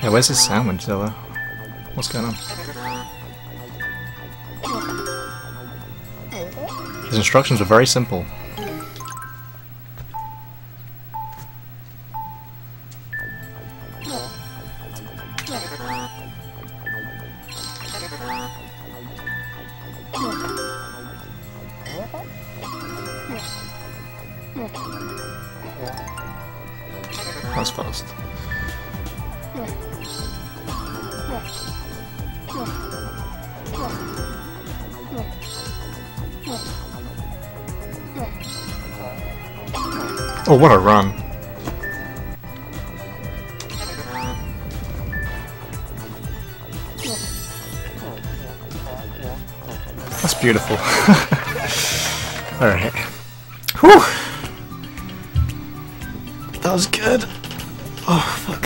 Yeah, where's his sandwich, Zilla? What's going on? His instructions were very simple. That's fast. Oh, what a run. That's beautiful. Alright. Whew! That was good. Oh, fuck.